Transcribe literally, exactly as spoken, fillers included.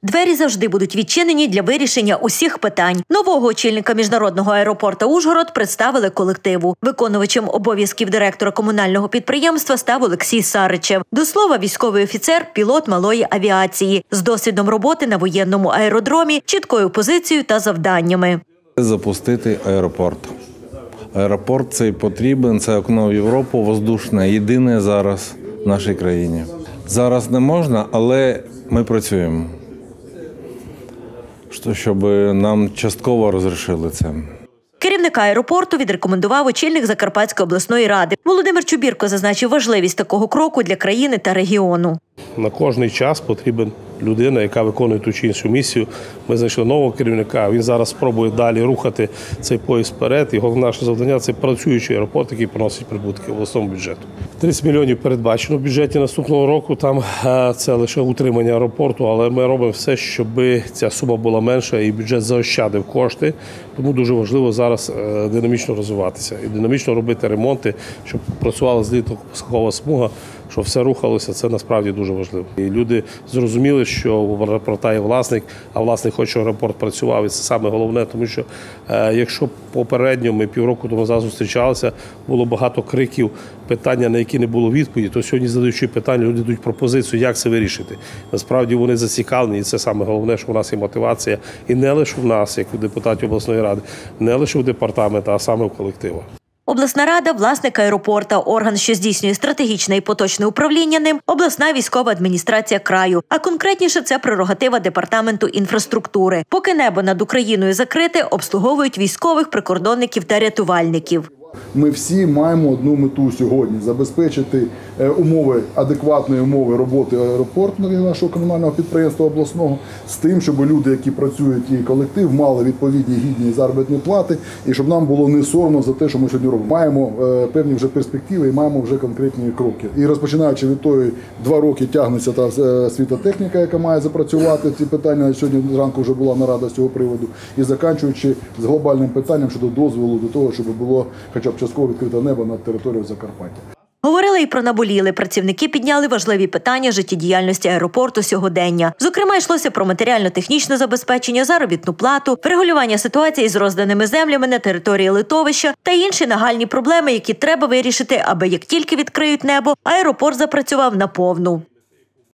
Двері завжди будуть відчинені для вирішення усіх питань. Нового очільника міжнародного аеропорту Ужгород представили колективу. Виконувачем обов'язків директора комунального підприємства став Олексій Саричев. До слова, військовий офіцер, пілот малої авіації з досвідом роботи на воєнному аеродромі, чіткою позицією та завданнями. Запустити аеропорт. Аеропорт цей потрібен, це окно в Європу, воздушне, єдине зараз в нашій країні. Зараз не можна, але ми працюємо, щоб нам частково розрішили це. Керівника аеропорту відрекомендував очільник Закарпатської обласної ради. Володимир Чубірко зазначив важливість такого кроку для країни та регіону. На кожний час потрібен людина, яка виконує ту чи іншу місію. Ми знайшли нового керівника, він зараз спробує далі рухати цей поїзд вперед. Його наше завдання – це працюючий аеропорт, який приносить прибутки обласному бюджету. тридцять мільйонів передбачено в бюджеті наступного року, там це лише утримання аеропорту, але ми робимо все, щоб ця сума була менша і бюджет заощадив кошти. Тому дуже важливо зараз динамічно розвиватися і динамічно робити ремонти, щоб працювала злітно-посадкова смуга, щоб все рухалося, це насправді дуже важливо. І люди зрозуміли, що в аеропорта є власник, а власник хоче, щоб аеропорт працював. І це саме головне, тому що е, якщо попередньо ми півроку тому назад зустрічалися, було багато криків, питання, на які не було відповіді, то сьогодні, задаючи питання, люди дають пропозицію, як це вирішити. Насправді вони зацікавлені, і це саме головне, що в нас є мотивація. І не лише в нас, як у депутатів обласної ради, не лише в департаменті, а саме в колективах. Обласна рада – власник аеропорта, орган, що здійснює стратегічне і поточне управління ним – обласна військова адміністрація краю. А конкретніше – це прерогатива департаменту інфраструктури. Поки небо над Україною закрите, обслуговують військових, прикордонників та рятувальників. Ми всі маємо одну мету сьогодні – забезпечити умови, адекватної умови роботи аеропорту нашого комунального підприємства обласного з тим, щоб люди, які працюють і колектив, мали відповідні гідні заробітні плати і щоб нам було не соромно за те, що ми сьогодні робимо. Маємо певні вже перспективи і маємо вже конкретні кроки. І розпочинаючи від тої, два роки тягнеться та світотехніка, яка має запрацювати ці питання, сьогодні зранку вже була нарада з цього приводу, і закінчуючи з глобальним питанням щодо дозволу до того, щоб було хоча б частково відкрите небо над територією Закарпаття. Говорили і про наболіле. Працівники підняли важливі питання життєдіяльності аеропорту сьогодення. Зокрема, йшлося про матеріально-технічне забезпечення, заробітну плату, врегулювання ситуації з розданими землями на території литовища та інші нагальні проблеми, які треба вирішити, аби як тільки відкриють небо, аеропорт запрацював наповну.